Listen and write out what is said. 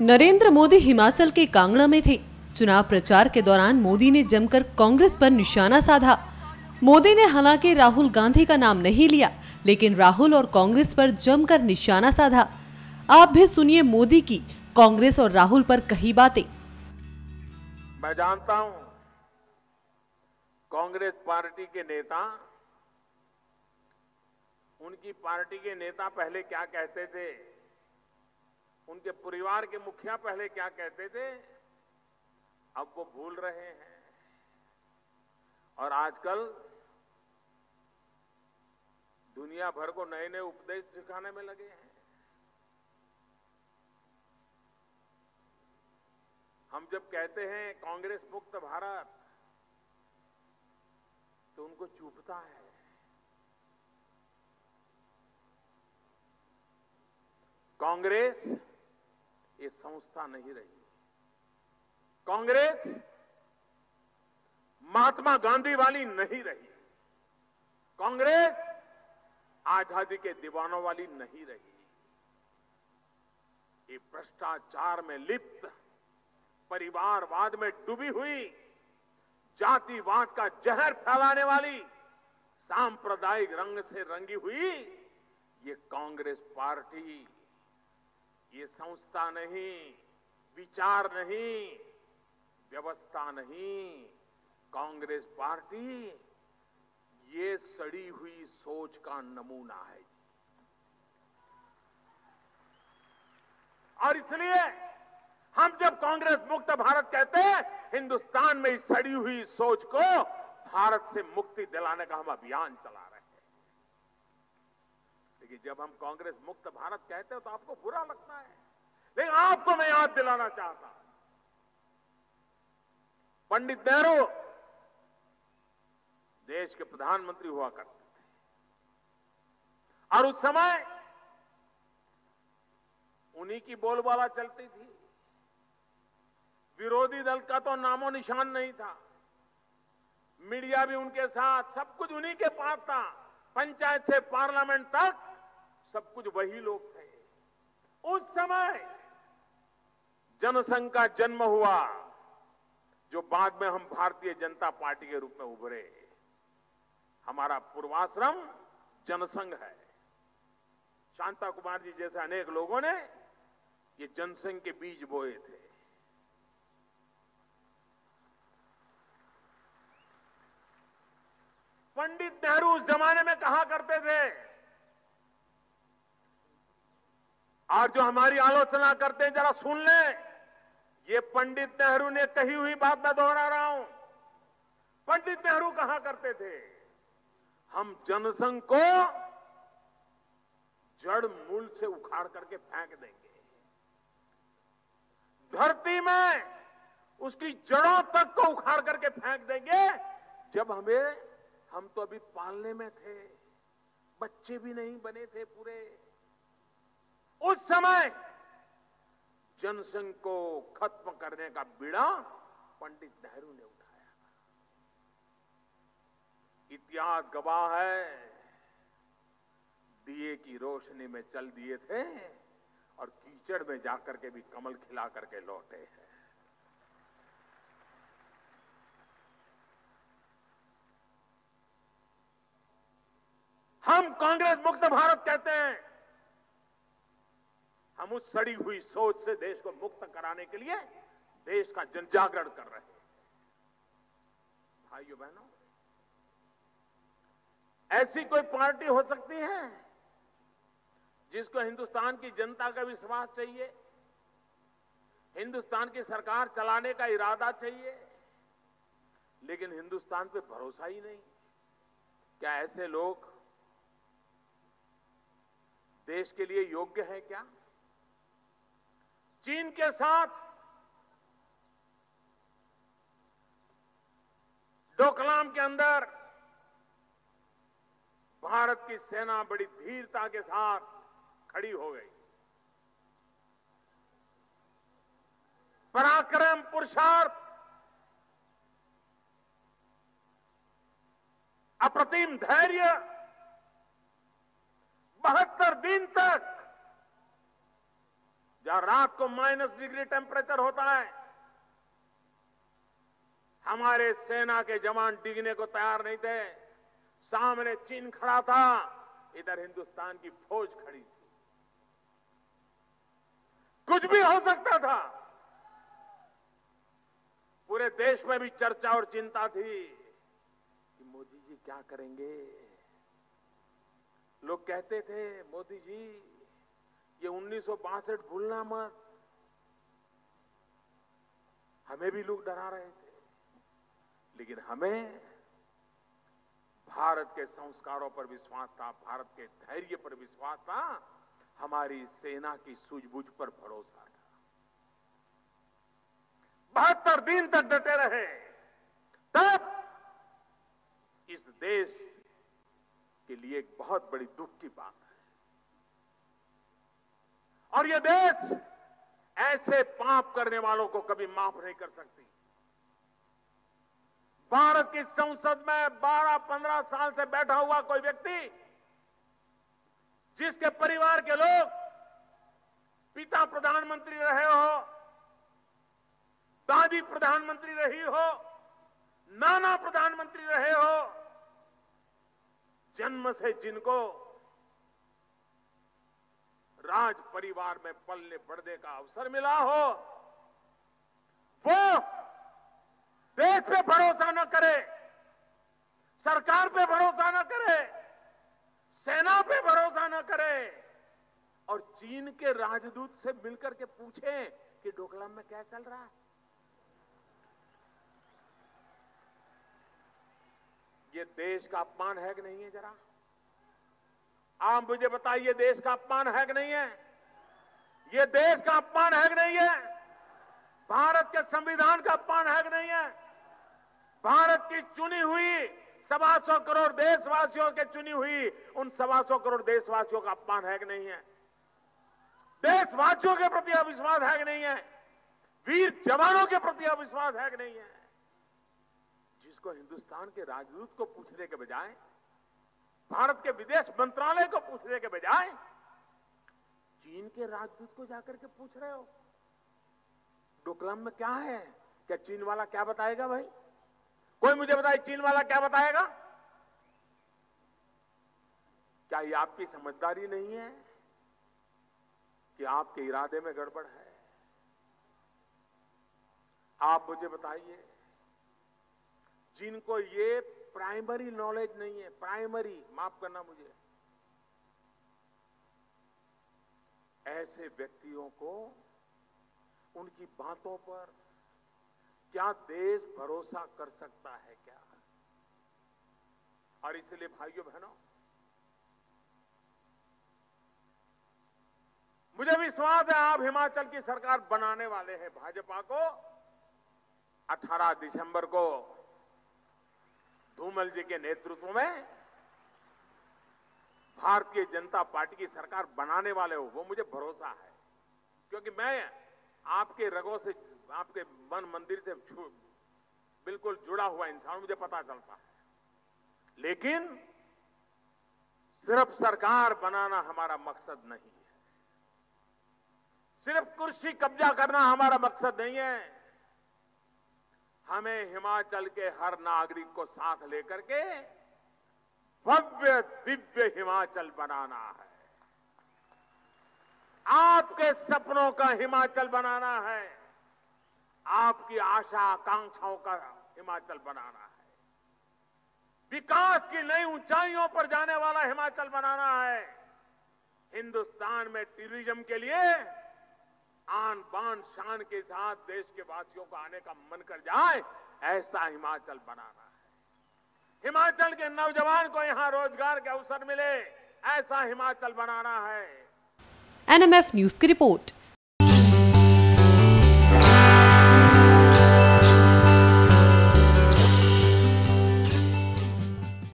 नरेंद्र मोदी हिमाचल के कांगड़ा में थे। चुनाव प्रचार के दौरान मोदी ने जमकर कांग्रेस पर निशाना साधा। मोदी ने हालांकि राहुल गांधी का नाम नहीं लिया, लेकिन राहुल और कांग्रेस पर जमकर निशाना साधा। आप भी सुनिए मोदी की कांग्रेस और राहुल पर कही बातें। मैं जानता हूं कांग्रेस पार्टी के नेता, उनकी पार्टी के नेता पहले क्या कहते थे, उनके परिवार के मुखिया पहले क्या कहते थे, अब वो भूल रहे हैं और आजकल दुनिया भर को नए नए उपदेश सिखाने में लगे हैं। हम जब कहते हैं कांग्रेस मुक्त भारत, तो उनको चुभता है। कांग्रेस ये संस्था नहीं रही। कांग्रेस महात्मा गांधी वाली नहीं रही। कांग्रेस आजादी के दीवानों वाली नहीं रही। ये भ्रष्टाचार में लिप्त, परिवारवाद में डूबी हुई, जातिवाद का जहर फैलाने वाली, सांप्रदायिक रंग से रंगी हुई ये कांग्रेस पार्टी, ये संस्था नहीं, विचार नहीं, व्यवस्था नहीं। कांग्रेस पार्टी ये सड़ी हुई सोच का नमूना है। और इसलिए हम जब कांग्रेस मुक्त भारत कहते हैं, हिंदुस्तान में इस सड़ी हुई सोच को भारत से मुक्ति दिलाने का हम अभियान चला रहे हैं। लेकिन जब हम कांग्रेस मुक्त भारत कहते हैं तो आपको बुरा लगता है, लेकिन आपको मैं याद दिलाना चाहता हूं, पंडित नेहरू देश के प्रधानमंत्री हुआ करते थे और उस समय उन्हीं की बोलबाला चलती थी। विरोधी दल का तो नामो निशान नहीं था। मीडिया भी उनके साथ, सब कुछ उन्हीं के पास था। पंचायत से पार्लियामेंट तक सब कुछ वही लोग थे। उस समय जनसंघ का जन्म हुआ, जो बाद में हम भारतीय जनता पार्टी के रूप में उभरे। हमारा पूर्वाश्रम जनसंघ है। शांता कुमार जी जैसे अनेक लोगों ने ये जनसंघ के बीज बोए थे। पंडित नेहरू उस जमाने में कहा करते थे, और जो हमारी आलोचना करते हैं जरा सुन लें, ये पंडित नेहरू ने कही हुई बात मैं दोहरा रहा हूं। पंडित नेहरू कहा करते थे, हम जनसंघ को जड़ मूल से उखाड़ करके फेंक देंगे। धरती में उसकी जड़ों तक को उखाड़ करके फेंक देंगे। जब हम तो अभी पालने में थे, बच्चे भी नहीं बने थे पूरे। उस समय जनसंघ को खत्म करने का बीड़ा पंडित नेहरू ने उठाया। इतिहास गवाह है, दिए की रोशनी में चल दिए थे और कीचड़ में जाकर के भी कमल खिला करके लौटे हैं। हम कांग्रेस मुक्त भारत कहते हैं। हम उस सड़ी हुई सोच से देश को मुक्त कराने के लिए देश का जनजागरण कर रहे हैं। भाइयों बहनों, ऐसी कोई पार्टी हो सकती है जिसको हिंदुस्तान की जनता का विश्वास चाहिए, हिंदुस्तान की सरकार चलाने का इरादा चाहिए, लेकिन हिंदुस्तान पे भरोसा ही नहीं? क्या ऐसे लोग देश के लिए योग्य है क्या? चीन के साथ डोकलाम के अंदर भारत की सेना बड़ी धीरता के साथ खड़ी हो गई। पराक्रम, पुरुषार्थ, अप्रतिम धैर्य, 72 दिन तक जहां रात को -डिग्री टेम्परेचर होता है, हमारे सेना के जवान डिगने को तैयार नहीं थे। सामने चीन खड़ा था, इधर हिंदुस्तान की फौज खड़ी थी। कुछ भी हो सकता था। पूरे देश में भी चर्चा और चिंता थी कि मोदी जी क्या करेंगे। लोग कहते थे, मोदी जी ये 1962 भूलना मत। हमें भी लोग डरा रहे थे, लेकिन हमें भारत के संस्कारों पर विश्वास था, भारत के धैर्य पर विश्वास था, हमारी सेना की सूझबूझ पर भरोसा था। 72 दिन तक डटे रहे। तब इस देश के लिए एक बहुत बड़ी दुख की बात है। और यह देश ऐसे पाप करने वालों को कभी माफ नहीं कर सकती। भारत की संसद में 12-15 साल से बैठा हुआ कोई व्यक्ति, जिसके परिवार के लोग पिता प्रधानमंत्री रहे हो, दादी प्रधानमंत्री रही हो, नाना प्रधानमंत्री रहे हो, जन्म से जिनको राज परिवार में पलने बढ़ने का अवसर मिला हो, वो देश पे भरोसा न करे, सरकार पे भरोसा न करे, सेना पे भरोसा न करे और चीन के राजदूत से मिलकर के पूछे कि डोकलाम में क्या चल रहा है। ये देश का अपमान है कि नहीं है? जरा आप मुझे बताइए, देश का अपमान है कि नहीं है? ये देश का अपमान है कि नहीं है? भारत के संविधान का अपमान है कि नहीं है? भारत की चुनी हुई 125 करोड़ देशवासियों के चुनी हुई उन 125 करोड़ देशवासियों का अपमान है कि नहीं है? देशवासियों के प्रति अविश्वास है कि नहीं है? वीर जवानों के प्रति अविश्वास है कि नहीं है? जिसको हिंदुस्तान के राजदूत को पूछने के बजाय, भारत के विदेश मंत्रालय को पूछने के बजाय चीन के राजदूत को जाकर के पूछ रहे हो डोकलाम में क्या है? क्या चीन वाला क्या बताएगा? भाई कोई मुझे बताए, चीन वाला क्या बताएगा? क्या ये आपकी समझदारी नहीं है कि आपके इरादे में गड़बड़ है? आप मुझे बताइए, जिनको ये प्राइमरी नॉलेज नहीं है, प्राइमरी, माफ करना मुझे, ऐसे व्यक्तियों को उनकी बातों पर क्या देश भरोसा कर सकता है क्या? और इसलिए भाइयों बहनों, मुझे विश्वास है आप हिमाचल की सरकार बनाने वाले हैं। भाजपा को 18 दिसंबर को धूमल जी के नेतृत्व में भारतीय जनता पार्टी की सरकार बनाने वाले हो, वो मुझे भरोसा है। क्योंकि मैं आपके रगों से, आपके मन मंदिर से बिल्कुल जुड़ा हुआ इंसान, मुझे पता चलता है। लेकिन सिर्फ सरकार बनाना हमारा मकसद नहीं है, सिर्फ कुर्सी कब्जा करना हमारा मकसद नहीं है। हमें हिमाचल के हर नागरिक को साथ लेकर के भव्य दिव्य हिमाचल बनाना है। आपके सपनों का हिमाचल बनाना है, आपकी आशा आकांक्षाओं का हिमाचल बनाना है, विकास की नई ऊंचाइयों पर जाने वाला हिमाचल बनाना है। हिंदुस्तान में टूरिज्म के लिए आन बान शान के साथ देश के वासियों को आने का मन कर जाए, ऐसा हिमाचल बनाना है। हिमाचल के नौजवान को यहां रोजगार के अवसर मिले, ऐसा हिमाचल बनाना है। NMF न्यूज की रिपोर्ट।